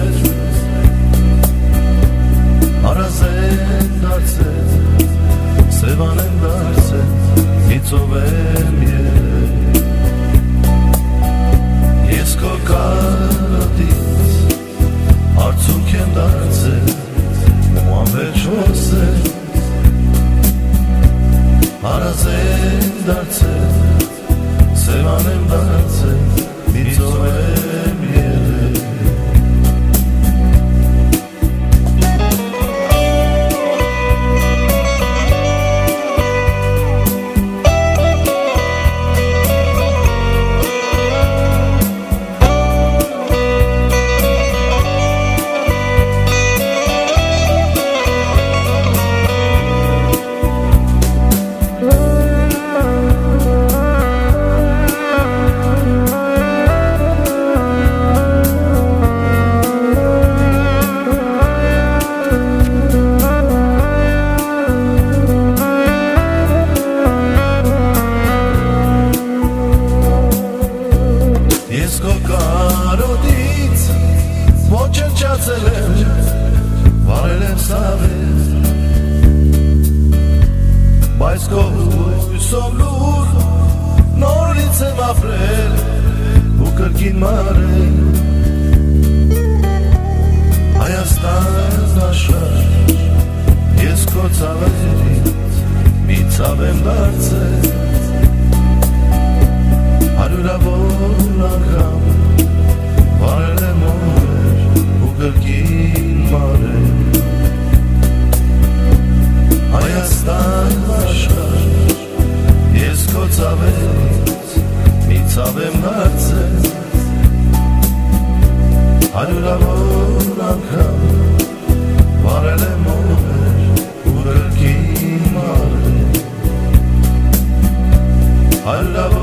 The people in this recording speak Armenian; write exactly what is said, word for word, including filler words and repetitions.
սեր, հարազեն դարձել, սևան եմ դարձել, իծով եմ երել։ Ես քո կարոտից արցունք եմ դարձել, ու անվերջ խոսել, հարազեն դարձել, սևան եմ դարձել, իծով եմ երել։ Ես քո կարոտից ոչնչացել եմ, վարել եմ սավեր, բայց քո հույսով լուր նորից եմ ապրել ու կրկին մարել։ Հայաստան աշխարհ, ես քո ցավերից մի ցավ եմ դարձել, հարյուրավոր անգամ վարել եմ օրեր ու կրկին մարել։ Հայաստան աշխարհ, ես քո ցավերից մի ցավ եմ դարձել, հարյուրավոր անգամ վարել եմ օրեր ու կրկին մարել։ Հարյուրավոր